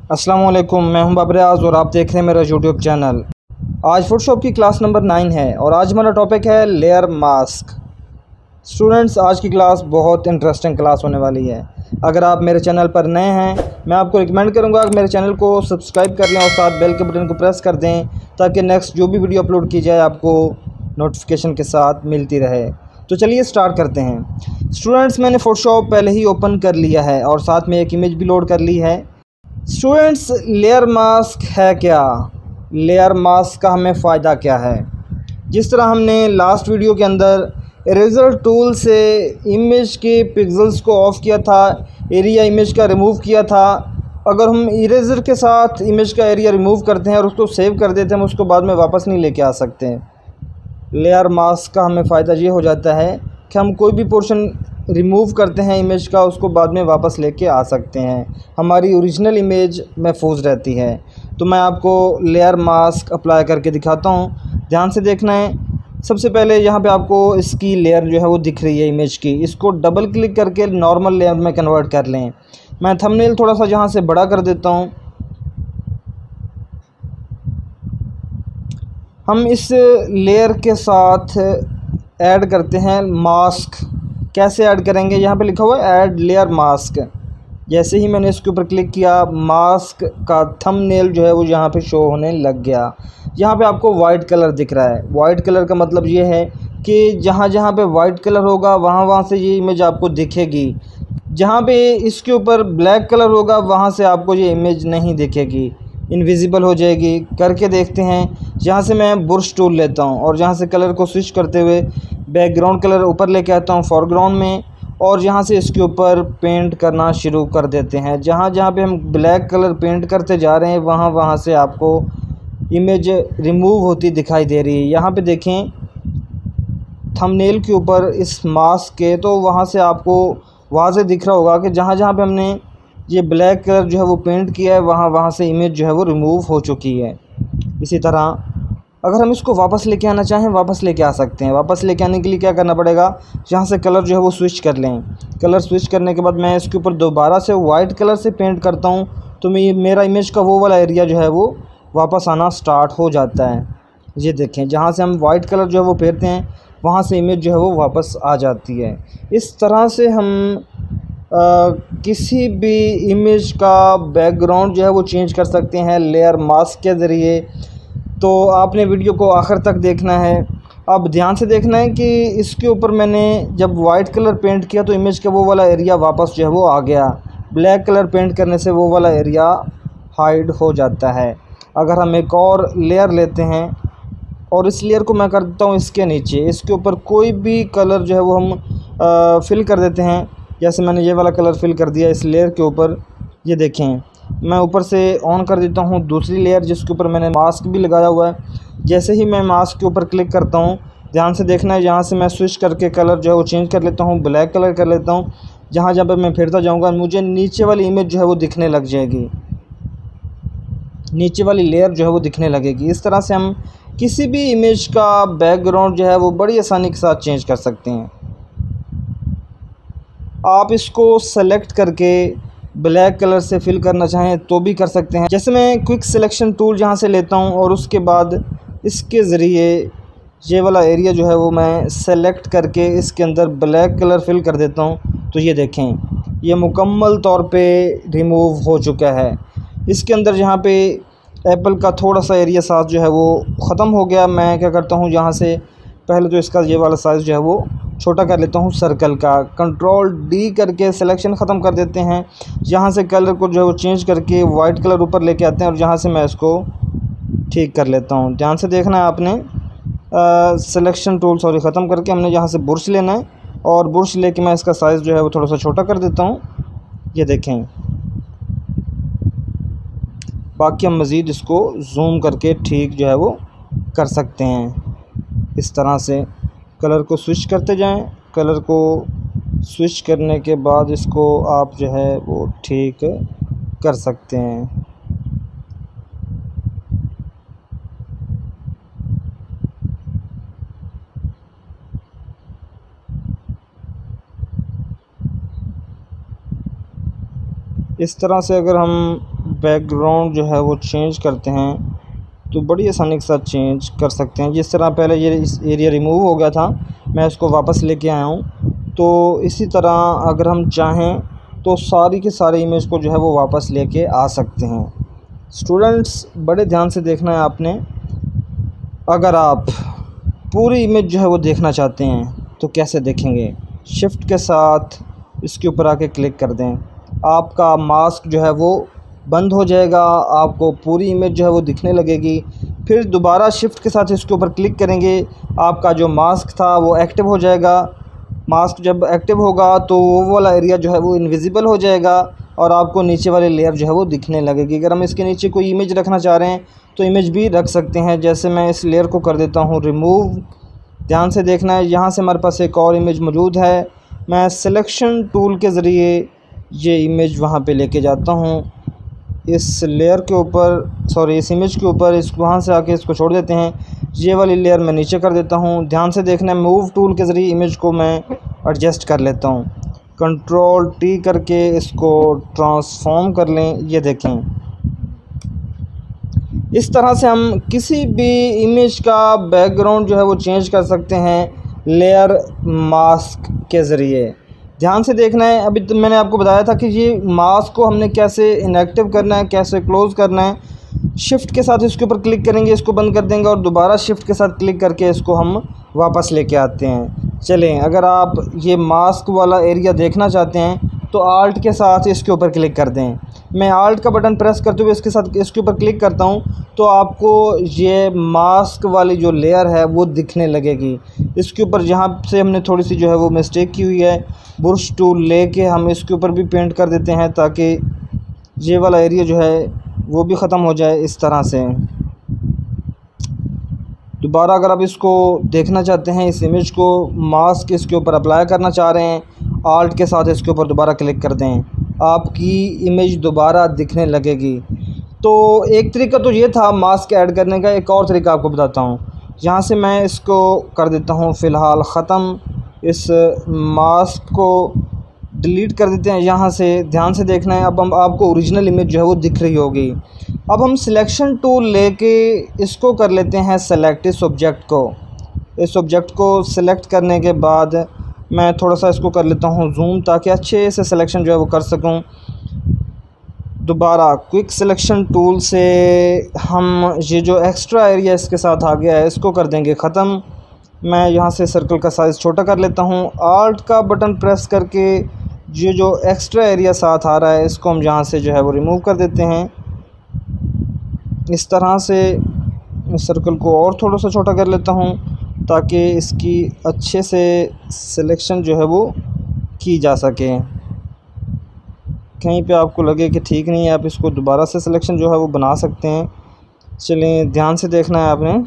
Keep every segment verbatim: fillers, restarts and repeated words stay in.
अस्सलाम वालेकुम, मैं हूं बाबरियाज और आप देख रहे हैं मेरा यूट्यूब चैनल। आज फोटोशॉप की क्लास नंबर नाइन है और आज हमारा टॉपिक है लेयर मास्क। स्टूडेंट्स, आज की क्लास बहुत इंटरेस्टिंग क्लास होने वाली है। अगर आप मेरे चैनल पर नए हैं, मैं आपको रिकमेंड करूंगा कि मेरे चैनल को सब्सक्राइब कर लें और साथ बेल के बटन को प्रेस कर दें ताकि नेक्स्ट जो भी वीडियो अपलोड की जाए आपको नोटिफिकेशन के साथ मिलती रहे। तो चलिए स्टार्ट करते हैं। स्टूडेंट्स, मैंने फोटोशॉप पहले ही ओपन कर लिया है और साथ में एक इमेज भी लोड कर ली है। स्टूडेंट्स, लेयर मास्क है क्या? लेयर मास्क का हमें फ़ायदा क्या है? जिस तरह हमने लास्ट वीडियो के अंदर इरेज़र टूल से इमेज के पिक्सेल्स को ऑफ़ किया था, एरिया इमेज का रिमूव किया था। अगर हम इरेज़र के साथ इमेज का एरिया रिमूव करते हैं और उसको सेव कर देते हैं, हम उसको बाद में वापस नहीं लेके आ सकते। लेयर मास्क का हमें फ़ायदा ये हो जाता है कि हम कोई भी पोर्शन रिमूव करते हैं इमेज का, उसको बाद में वापस लेके आ सकते हैं। हमारी ओरिजिनल इमेज महफूज रहती है। तो मैं आपको लेयर मास्क अप्लाई करके दिखाता हूँ, ध्यान से देखना है। सबसे पहले यहाँ पे आपको इसकी लेयर जो है वो दिख रही है इमेज की, इसको डबल क्लिक करके नॉर्मल लेयर में कन्वर्ट कर लें। मैं थंबनेल थोड़ा सा यहाँ से बड़ा कर देता हूँ। हम इस लेयर के साथ ऐड करते हैं मास्क। कैसे ऐड करेंगे? यहाँ पे लिखा हुआ है ऐड लेयर मास्क। जैसे ही मैंने इसके ऊपर क्लिक किया, मास्क का थंबनेल जो है वो यहाँ पे शो होने लग गया। यहाँ पे आपको वाइट कलर दिख रहा है। वाइट कलर का मतलब ये है कि जहाँ जहाँ पे वाइट कलर होगा वहाँ वहाँ से ये इमेज आपको दिखेगी। जहाँ पे इसके ऊपर ब्लैक कलर होगा वहाँ से आपको ये इमेज नहीं दिखेगी, इनविजिबल हो जाएगी। करके देखते हैं। यहाँ से मैं ब्रश टूल लेता हूँ और यहाँ से कलर को स्विच करते हुए बैकग्राउंड कलर ऊपर लेके आता हूँ फोरग्राउंड में, और यहाँ से इसके ऊपर पेंट करना शुरू कर देते हैं। जहाँ जहाँ पे हम ब्लैक कलर पेंट करते जा रहे हैं वहाँ वहाँ से आपको इमेज रिमूव होती दिखाई दे रही है। यहाँ पे देखें थंबनेल के ऊपर इस मास्क के, तो वहाँ से आपको वाज़े दिख रहा होगा कि जहाँ जहाँ पे हमने ये ब्लैक कलर जो है वो पेंट किया है वहाँ वहाँ से इमेज जो है वो रिमूव हो चुकी है। इसी तरह अगर हम इसको वापस लेके आना चाहें, वापस लेके आ सकते हैं। वापस लेके आने के लिए क्या करना पड़ेगा? यहाँ से कलर जो है वो स्विच कर लें। कलर स्विच करने के बाद मैं इसके ऊपर दोबारा से वाइट कलर से पेंट करता हूँ, तो मैं मेरा इमेज का वो वाला एरिया जो है वो वापस आना स्टार्ट हो जाता है। ये देखें, जहाँ से हम वाइट कलर जो है वो फेरते हैं वहाँ से इमेज जो है वो वापस आ जाती है। इस तरह से हम आ, किसी भी इमेज का बैकग्राउंड जो है वो चेंज कर सकते हैं लेयर मास्क के ज़रिए। तो आपने वीडियो को आखिर तक देखना है। अब ध्यान से देखना है कि इसके ऊपर मैंने जब वाइट कलर पेंट किया तो इमेज का वो वाला एरिया वापस जो है वो आ गया। ब्लैक कलर पेंट करने से वो वाला एरिया हाइड हो जाता है। अगर हम एक और लेयर लेते हैं और इस लेयर को मैं कर देता हूँ इसके नीचे, इसके ऊपर कोई भी कलर जो है वो हम आ, फिल कर देते हैं। जैसे मैंने ये वाला कलर फिल कर दिया इस लेयर के ऊपर। ये देखें, मैं ऊपर से ऑन कर देता हूँ दूसरी लेयर जिसके ऊपर मैंने मास्क भी लगाया हुआ है। जैसे ही मैं मास्क के ऊपर क्लिक करता हूँ, ध्यान से देखना है, यहाँ से मैं स्विच करके कलर जो है वो चेंज कर लेता हूँ, ब्लैक कलर कर लेता हूँ। जहाँ जहाँ पर मैं फिरता जाऊँगा मुझे नीचे वाली इमेज जो है वो दिखने लग जाएगी, नीचे वाली लेयर जो है वो दिखने लगेगी। इस तरह से हम किसी भी इमेज का बैकग्राउंड जो है वो बड़ी आसानी के साथ चेंज कर सकते हैं। आप इसको सेलेक्ट करके ब्लैक कलर से फिल करना चाहें तो भी कर सकते हैं। जैसे मैं क्विक सिलेक्शन टूल जहाँ से लेता हूँ और उसके बाद इसके ज़रिए ये वाला एरिया जो है वो मैं सेलेक्ट करके इसके अंदर ब्लैक कलर फिल कर देता हूँ। तो ये देखें, ये मुकम्मल तौर पे रिमूव हो चुका है। इसके अंदर जहाँ पे एप्पल का थोड़ा सा एरिया साइज़ जो है वो ख़त्म हो गया। मैं क्या करता हूँ, यहाँ से पहले तो इसका ये वाला साइज़ जो है वो छोटा कर लेता हूँ सर्कल का। कंट्रोल डी करके सिलेक्शन ख़त्म कर देते हैं। यहाँ से कलर को जो है वो चेंज करके वाइट कलर ऊपर लेके आते हैं और यहाँ से मैं इसको ठीक कर लेता हूँ। ध्यान से देखना है आपने, सिलेक्शन टूल सॉरी ख़त्म करके हमने यहाँ से ब्रश लेना है और ब्रश लेके मैं इसका साइज़ जो है वो थोड़ा सा छोटा कर देता हूँ। ये देखें, बाकी हम मज़ीद इसको जूम करके ठीक जो है वो कर सकते हैं। इस तरह से कलर को स्विच करते जाएं। कलर को स्विच करने के बाद इसको आप जो है वो ठीक कर सकते हैं। इस तरह से अगर हम बैकग्राउंड जो है वो चेंज करते हैं तो बड़ी आसानी के साथ चेंज कर सकते हैं। जिस तरह पहले ये इस एरिया रिमूव हो गया था, मैं इसको वापस लेके आया हूँ, तो इसी तरह अगर हम चाहें तो सारी के सारे इमेज को जो है वो वापस लेके आ सकते हैं। स्टूडेंट्स बड़े ध्यान से देखना है आपने। अगर आप पूरी इमेज जो है वो देखना चाहते हैं तो कैसे देखेंगे? शिफ्ट के साथ इसके ऊपर आके क्लिक कर दें, आपका मास्क जो है वो बंद हो जाएगा, आपको पूरी इमेज जो है वो दिखने लगेगी। फिर दोबारा शिफ्ट के साथ इसके ऊपर क्लिक करेंगे, आपका जो मास्क था वो एक्टिव हो जाएगा। मास्क जब एक्टिव होगा तो वो वाला एरिया जो है वो इनविजिबल हो जाएगा और आपको नीचे वाली लेयर जो है वो दिखने लगेगी। अगर हम इसके नीचे कोई इमेज रखना चाह रहे हैं तो इमेज भी रख सकते हैं। जैसे मैं इस लेयर को कर देता हूँ रिमूव। ध्यान से देखना है, यहाँ से हमारे पास एक और इमेज मौजूद है। मैं सिलेक्शन टूल के ज़रिए ये इमेज वहाँ पे लेके जाता हूँ, इस लेयर के ऊपर, सॉरी इस इमेज के ऊपर, इस वहाँ से आके इसको छोड़ देते हैं। ये वाली लेयर मैं नीचे कर देता हूँ। ध्यान से देखना है, मूव टूल के ज़रिए इमेज को मैं एडजस्ट कर लेता हूँ। कंट्रोल टी करके इसको ट्रांसफॉर्म कर लें। ये देखें, इस तरह से हम किसी भी इमेज का बैकग्राउंड जो है वो चेंज कर सकते हैं लेयर मास्क के ज़रिए। ध्यान से देखना है, अभी तो मैंने आपको बताया था कि ये मास्क को हमने कैसे इनएक्टिव करना है, कैसे क्लोज़ करना है। शिफ्ट के साथ इसके ऊपर क्लिक करेंगे, इसको बंद कर देंगे और दोबारा शिफ्ट के साथ क्लिक करके इसको हम वापस लेके आते हैं। चलें, अगर आप ये मास्क वाला एरिया देखना चाहते हैं तो आल्ट के साथ इसके ऊपर क्लिक कर दें। मैं आल्ट का बटन प्रेस करते हुए इसके साथ इसके ऊपर क्लिक करता हूं तो आपको ये मास्क वाली जो लेयर है वो दिखने लगेगी। इसके ऊपर जहां से हमने थोड़ी सी जो है वो मिस्टेक की हुई है, ब्रश टूल लेके हम इसके ऊपर भी पेंट कर देते हैं ताकि ये वाला एरिया जो है वो भी ख़त्म हो जाए। इस तरह से दोबारा अगर आप इसको देखना चाहते हैं, इस इमेज को मास्क इसके ऊपर अप्लाई करना चाह रहे हैं, आल्ट के साथ इसके ऊपर दोबारा क्लिक कर दें, आपकी इमेज दोबारा दिखने लगेगी। तो एक तरीका तो ये था मास्क ऐड करने का। एक और तरीका आपको बताता हूँ। यहाँ से मैं इसको कर देता हूँ फ़िलहाल ख़त्म, इस मास्क को डिलीट कर देते हैं यहाँ से। ध्यान से देखना है, अब हम आपको ओरिजिनल इमेज जो है वो दिख रही होगी। अब हम सिलेक्शन टूल लेके इसको कर लेते हैं सेलेक्ट, इस ऑब्जेक्ट को। इस ऑब्जेक्ट को सिलेक्ट करने के बाद मैं थोड़ा सा इसको कर लेता हूँ जूम ताकि अच्छे से सिलेक्शन जो है वो कर सकूँ। दोबारा क्विक सिलेक्शन टूल से हम ये जो एक्स्ट्रा एरिया इसके साथ आ गया है इसको कर देंगे ख़त्म। मैं यहाँ से सर्कल का साइज़ छोटा कर लेता हूँ। आल्ट का बटन प्रेस करके ये जो एक्स्ट्रा एरिया साथ आ रहा है इसको हम यहाँ से जो है वो रिमूव कर देते हैं। इस तरह से सर्कल को और थोड़ा सा छोटा कर लेता हूँ ताकि इसकी अच्छे से सिलेक्शन जो है वो की जा सके। कहीं पे आपको लगे कि ठीक नहीं है, आप इसको दोबारा से सिलेक्शन जो है वो बना सकते हैं। चलिए, ध्यान से देखना है आपने।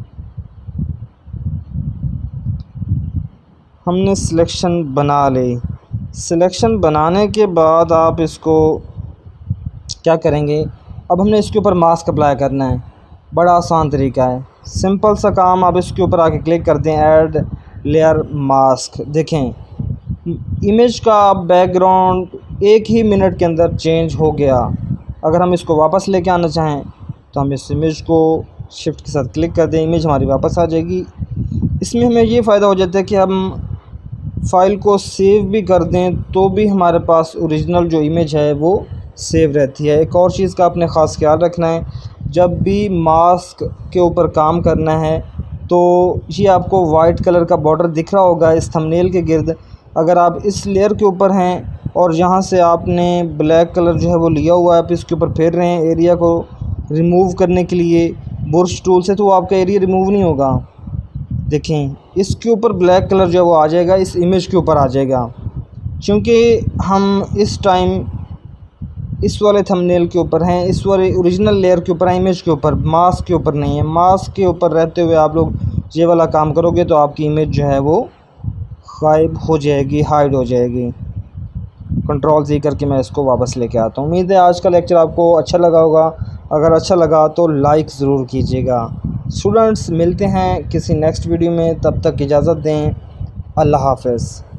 हमने सिलेक्शन बना ली। सिलेक्शन बनाने के बाद आप इसको क्या करेंगे, अब हमने इसके ऊपर मास्क अप्लाई करना है। बड़ा आसान तरीका है, सिंपल सा काम। आप इसके ऊपर आके क्लिक कर दें ऐड लेयर मास्क। देखें, इमेज का बैकग्राउंड एक ही मिनट के अंदर चेंज हो गया। अगर हम इसको वापस लेके आना चाहें तो हम इस इमेज को शिफ्ट के साथ क्लिक कर दें, इमेज हमारी वापस आ जाएगी। इसमें हमें ये फ़ायदा हो जाता है कि हम फ़ाइल को सेव भी कर दें तो भी हमारे पास ओरिजिनल जो इमेज है वो सेव रहती है। एक और चीज़ का आपने ख़ास ख्याल रखना है, जब भी मास्क के ऊपर काम करना है तो ये आपको वाइट कलर का बॉर्डर दिख रहा होगा इस थंबनेल के गिर्द। अगर आप इस लेयर के ऊपर हैं और यहाँ से आपने ब्लैक कलर जो है वो लिया हुआ है, आप इसके ऊपर फेर रहे हैं एरिया को रिमूव करने के लिए ब्रश टूल से, तो आपका एरिया रिमूव नहीं होगा। देखें, इसके ऊपर ब्लैक कलर जो है वो आ जाएगा, इस इमेज के ऊपर आ जाएगा, क्योंकि हम इस टाइम इस वाले थंबनेल के ऊपर हैं, इस वाले ओरिजिनल लेयर के ऊपर हैं, इमेज के ऊपर, मास्क के ऊपर नहीं है। मास्क के ऊपर रहते हुए आप लोग ये वाला काम करोगे तो आपकी इमेज जो है वो गायब हो जाएगी, हाइड हो जाएगी। कंट्रोल ज़ी करके मैं इसको वापस लेके आता हूँ। उम्मीद है आज का लेक्चर आपको अच्छा लगा होगा। अगर अच्छा लगा तो लाइक ज़रूर कीजिएगा। स्टूडेंट्स, मिलते हैं किसी नेक्स्ट वीडियो में, तब तक इजाज़त दें। अल्लाह हाफ़िज़।